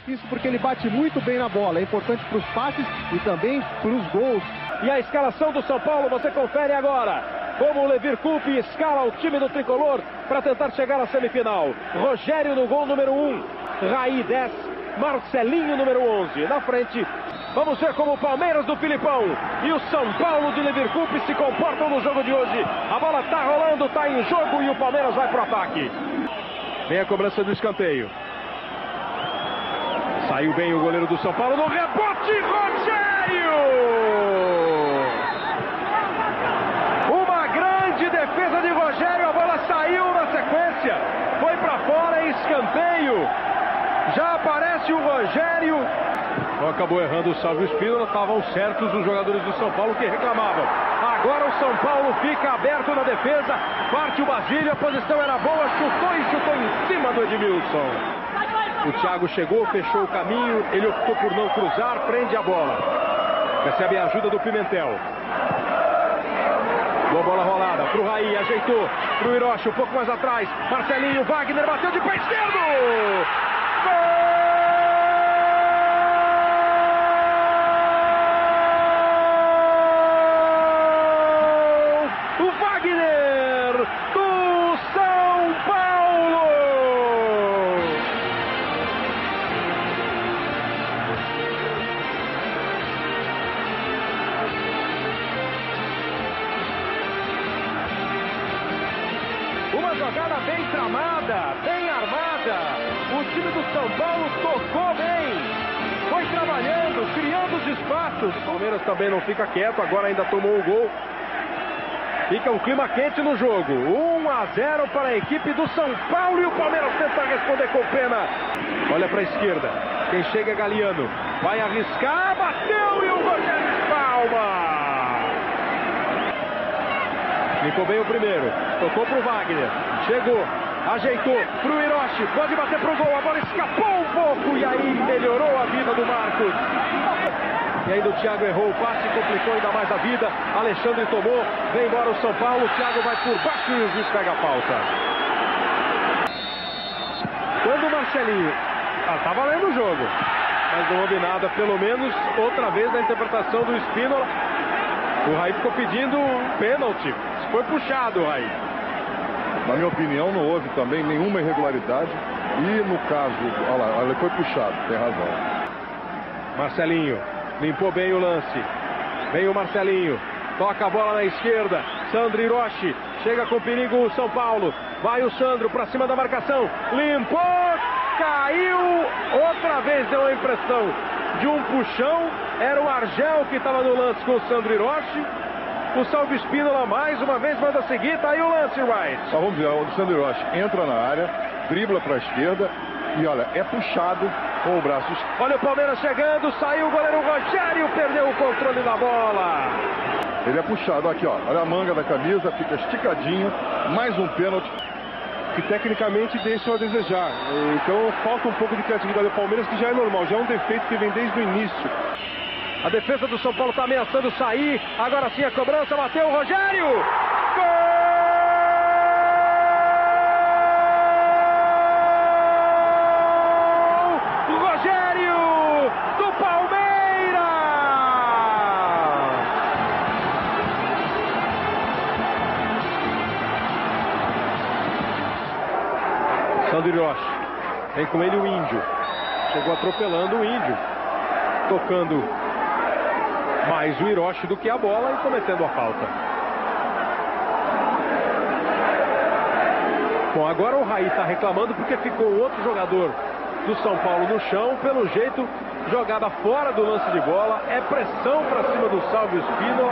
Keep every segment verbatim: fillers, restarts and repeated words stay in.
Isso porque ele bate muito bem na bola. É importante para os passes e também para os gols. E a escalação do São Paulo você confere agora. Como o Levir Coupe escala o time do Tricolor para tentar chegar à semifinal. Rogério no gol número um. Raí dez. Marcelinho número onze. Na frente, vamos ver como o Palmeiras do Filipão e o São Paulo de Levir Coupe se comportam no jogo de hoje. A bola está rolando, está em jogo e o Palmeiras vai pro ataque. Vem a cobrança do escanteio. Saiu bem o goleiro do São Paulo no rebote, Rogério! Uma grande defesa de Rogério, a bola saiu na sequência. Foi para fora em escanteio. Já aparece o Rogério. Acabou errando o Sávio Espínola. Estavam certos os jogadores do São Paulo que reclamavam. Agora o São Paulo fica aberto na defesa. Parte o Basílio, a posição era boa. Chutou e chutou em cima do Edmilson. O Thiago chegou, fechou o caminho. Ele optou por não cruzar, prende a bola. Recebe a ajuda do Pimentel. Boa bola rolada pro Raí, ajeitou pro Hiroshi, um pouco mais atrás. Marcelinho, Wagner bateu de pé esquerdo. Gol! O Wagner do São Paulo! Uma jogada bem tramada, bem armada. O time do São Paulo tocou bem. Foi trabalhando, criando os espaços. O Palmeiras também não fica quieto, agora ainda tomou o gol. Fica um clima quente no jogo. um a zero para a equipe do São Paulo e o Palmeiras tenta responder com pena. Olha para a esquerda. Quem chega é Galiano. Vai arriscar, bateu e o Rogério espalma. Ficou bem o primeiro. Tocou pro Wagner. Chegou. Ajeitou pro Hiroshi. Pode bater pro gol. A bola escapou um pouco. E aí melhorou a vida do Marcos. E ainda o Thiago errou o passe. Complicou ainda mais a vida. Alexandre tomou. Vem embora o São Paulo. O Thiago vai por baixo e o juiz pega a falta. Quando o Marcelinho... Ah, tá valendo o jogo. Mas não houve nada. Pelo menos outra vez na interpretação do Espínola. O Raí ficou pedindo um pênalti. Foi puxado o Raí. Na minha opinião, não houve também nenhuma irregularidade. E no caso, olha lá, ele foi puxado, tem razão. Marcelinho limpou bem o lance. Vem o Marcelinho. Toca a bola na esquerda. Sandro Hiroshi. Chega com perigo o São Paulo. Vai o Sandro para cima da marcação. Limpou. Caiu. Outra vez deu a impressão de um puxão. Era o Argel que estava no lance com o Sandro Hiroshi. O Salvo Espínola mais uma vez manda seguir, tá aí o lance, Wright. Só vamos ver, o Sandro Hiroshi entra na área, dribla para a esquerda e olha, é puxado com o braço esquerdo. Olha o Palmeiras chegando, saiu o goleiro Rogério, perdeu o controle da bola. Ele é puxado, aqui ó, olha a manga da camisa, fica esticadinho, mais um pênalti. Que tecnicamente deixam a desejar. Então falta um pouco de criatividade do Palmeiras, que já é normal, já é um defeito que vem desde o início. A defesa do São Paulo está ameaçando sair. Agora sim a cobrança, bateu o Rogério. Gol! O Rogério do Palmeiras! Sandro Hiroshi. Vem com ele o Índio. Chegou atropelando o Índio. Tocando mais o Hiroshi do que a bola e cometendo a falta. Bom, agora o Raí está reclamando porque ficou outro jogador do São Paulo no chão. Pelo jeito, jogada fora do lance de bola. É pressão para cima do Salvo Espínola.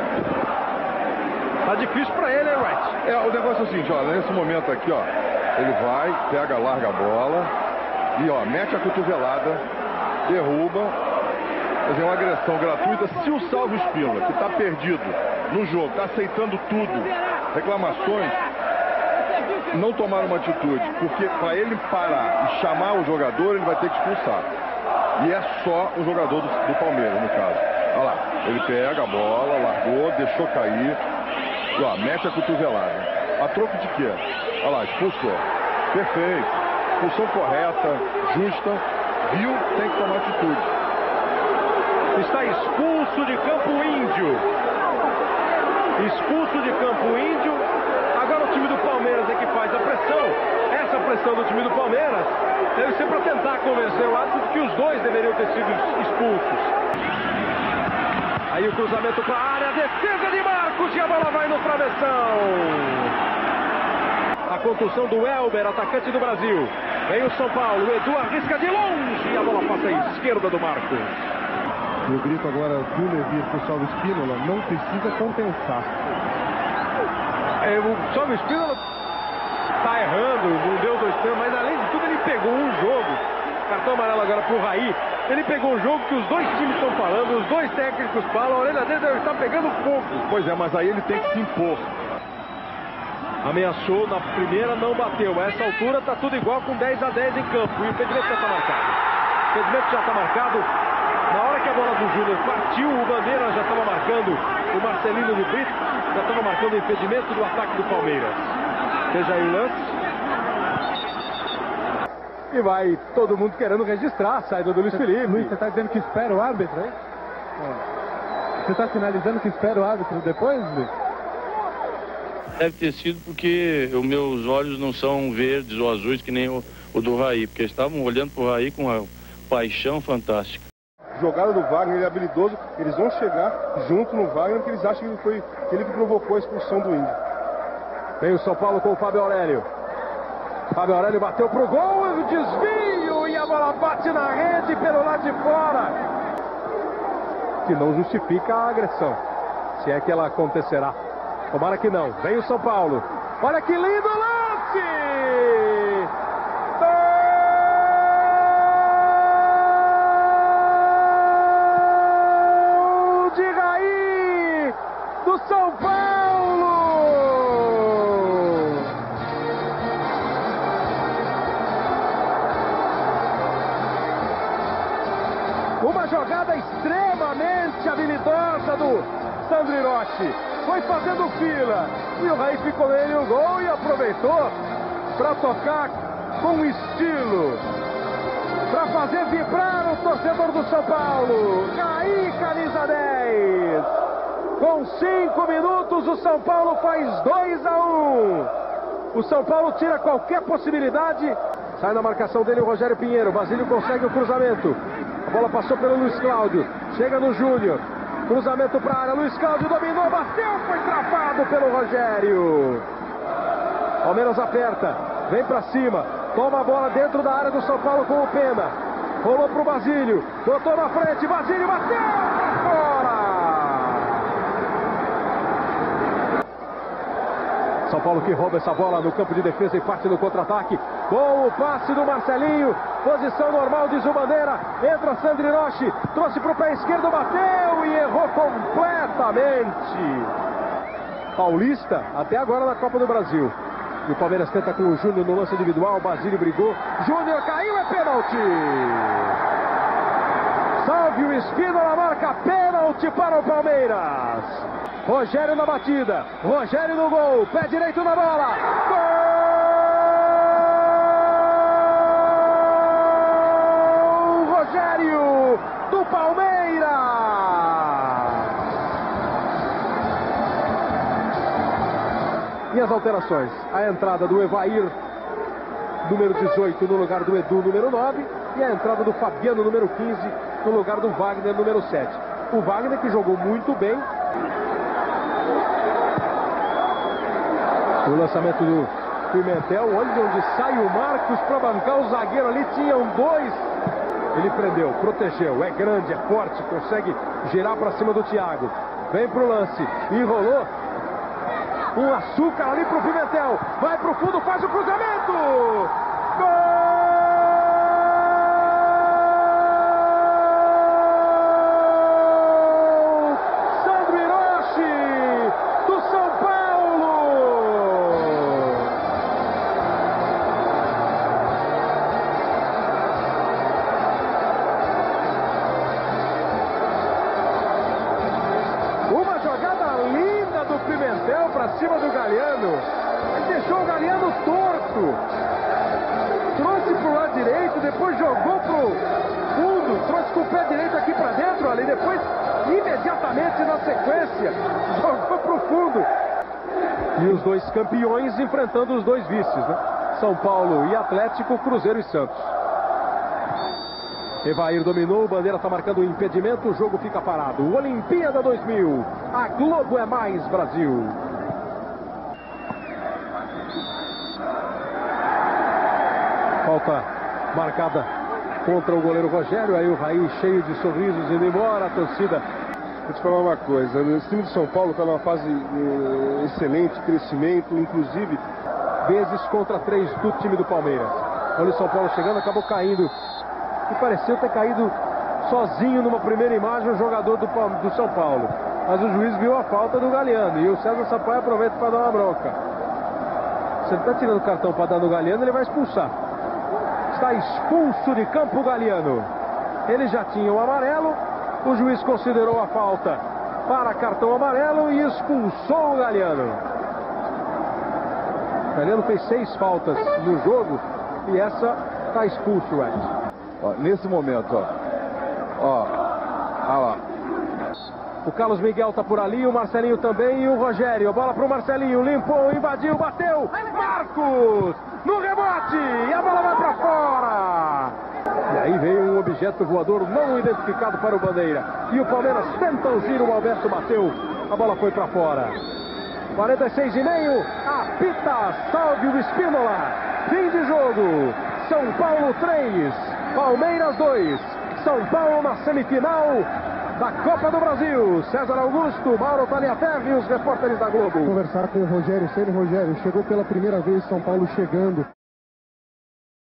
Tá difícil para ele, hein, Wright? É, o negócio é o seguinte, ó, nesse momento aqui, ó, ele vai, pega, larga a bola e, ó, mete a cotovelada, derruba. Quer dizer, uma agressão gratuita. Se o Salvo Espínola, que está perdido no jogo, está aceitando tudo, reclamações, não tomar uma atitude, porque para ele parar e chamar o jogador, ele vai ter que expulsar. E é só o jogador do, do Palmeiras, no caso. Olha lá, ele pega a bola, largou, deixou cair, e ó, mete a cotovelada. A troco de quê? Olha lá, expulsou. Perfeito. Expulsão correta, justa. Viu, tem que tomar atitude. Está expulso de Campo Índio. Expulso de Campo Índio. Agora o time do Palmeiras é que faz a pressão. Essa pressão do time do Palmeiras deve ser para tentar convencer o árbitro de que os dois deveriam ter sido expulsos. Aí o cruzamento para a área, defesa de Marcos e a bola vai no travessão. A contusão do Elber, atacante do Brasil. Vem o São Paulo, o Edu arrisca de longe e a bola passa à esquerda do Marcos. E o grito agora do Levir para o Salvo Espínola, não precisa compensar. É, o Salvo Espínola está errando, não deu dois pênaltis, mas além de tudo ele pegou um jogo. Cartão amarelo agora para o Raí. Ele pegou um jogo que os dois times estão falando, os dois técnicos falam, a orelha dele deve estar pegando fogo. Pois é, mas aí ele tem que se impor. Ameaçou na primeira, não bateu. A essa altura está tudo igual com dez a dez em campo. E o impedimento já está marcado. O impedimento já está marcado. Na hora que a bola do Júnior partiu, o Bandeira já estava marcando. O Marcelino de Brito já estava marcando o impedimento do ataque do Palmeiras. Veja aí o lance. E vai todo mundo querendo registrar a saída do Luiz Felipe. Luiz, você está dizendo que espera o árbitro, hein? Você está sinalizando que espera o árbitro depois, Luiz? Deve ter sido porque os meus olhos não são verdes ou azuis que nem o, o do Raí, porque eles estavam olhando para o Raí com uma paixão fantástica. Jogada do Wagner, ele é habilidoso, eles vão chegar junto no Wagner porque eles acham que ele foi ele que provocou a expulsão do Índio. Vem o São Paulo com o Fábio Aurélio. Fábio Aurélio bateu pro gol, desvio e a bola bate na rede pelo lado de fora. Que não justifica a agressão, se é que ela acontecerá. Tomara que não. Vem o São Paulo. Olha que lindo lance! Gol de Raí do São Paulo! Uma jogada extremamente habilidosa do Sandro Hiroshi. Foi fazendo fila e o Raí ficou nele o gol e aproveitou para tocar com estilo, para fazer vibrar o torcedor do São Paulo. Raí, camisa dez. Com cinco minutos o São Paulo faz dois a um. O São Paulo tira qualquer possibilidade. Sai na marcação dele o Rogério Pinheiro. Basílio consegue o cruzamento. A bola passou pelo Luiz Cláudio. Chega no Júnior. Cruzamento para a área, Luiz Cláudio dominou, bateu, foi travado pelo Rogério. Palmeiras aperta, vem para cima, toma a bola dentro da área do São Paulo com o Pena. Rolou para o Basílio, botou na frente, Basílio bateu para fora. São Paulo que rouba essa bola no campo de defesa e parte no contra-ataque. Com o passe do Marcelinho, posição normal, diz o Bandeira. Entra Sandro Hiroshi, trouxe para o pé esquerdo, bateu e errou completamente. Paulista, até agora na Copa do Brasil. E o Palmeiras tenta com o Júnior no lance individual, Basílio brigou. Júnior caiu, é pênalti. Salve o Espínola, marca pênalti para o Palmeiras. Rogério na batida, Rogério no gol, pé direito na bola. Gol! Rogério do Palmeiras. E as alterações? A entrada do Evair, número dezoito, no lugar do Edu, número nove. E a entrada do Fabiano, número quinze, no lugar do Wagner, número sete. O Wagner que jogou muito bem. O lançamento do Pimentel, onde, onde sai o Marcos para bancar o zagueiro ali, tinham dois. Ele prendeu, protegeu, é grande, é forte, consegue girar para cima do Thiago. Vem pro lance, enrolou. Um açúcar ali pro Pimentel, vai pro fundo, faz o cruzamento. Gol! Para cima do Galeano, ele deixou o Galeano torto, trouxe para o lado direito canhoto, depois jogou pro fundo, trouxe com o pé direito aqui pra dentro, ali, depois, imediatamente na sequência, jogou pro fundo. E os dois campeões enfrentando os dois vices, né? São Paulo e Atlético, Cruzeiro e Santos. Evair dominou, o Bandeira está marcando o impedimento, o jogo fica parado. Olimpíada dois mil, a Globo é mais Brasil. Falta marcada contra o goleiro Rogério, aí o Raí cheio de sorrisos indo embora, a torcida. Vou te falar uma coisa, esse time de São Paulo está numa fase eh, excelente, crescimento, inclusive vezes contra três do time do Palmeiras. Olha o São Paulo chegando, acabou caindo. E pareceu ter caído sozinho numa primeira imagem o jogador do, do São Paulo. Mas o juiz viu a falta do Galeano e o César Sampaio aproveita para dar uma bronca. Se ele está tirando o cartão para dar no Galeano, ele vai expulsar. Está expulso de campo o Galeano. Ele já tinha o amarelo, o juiz considerou a falta para cartão amarelo e expulsou o Galeano. O Galeano fez seis faltas no jogo e essa está expulso, Ed. Ó, nesse momento, ó. Ó. Olha lá. O Carlos Miguel tá por ali, o Marcelinho também e o Rogério. Bola pro Marcelinho, limpou, invadiu, bateu. Marcos no rebote e a bola vai para fora. E aí veio um objeto voador não identificado para o Bandeira. E o Palmeiras tenta o giro, o Alberto bateu. A bola foi para fora. quarenta e seis e meio, apita Salvio Espínola. Fim de jogo. São Paulo três, Palmeiras dois. São Paulo na semifinal da Copa do Brasil. César Augusto, Mauro Taliaferri e os repórteres da Globo. Conversar com o Rogério Ceni. Rogério, chegou pela primeira vez São Paulo chegando.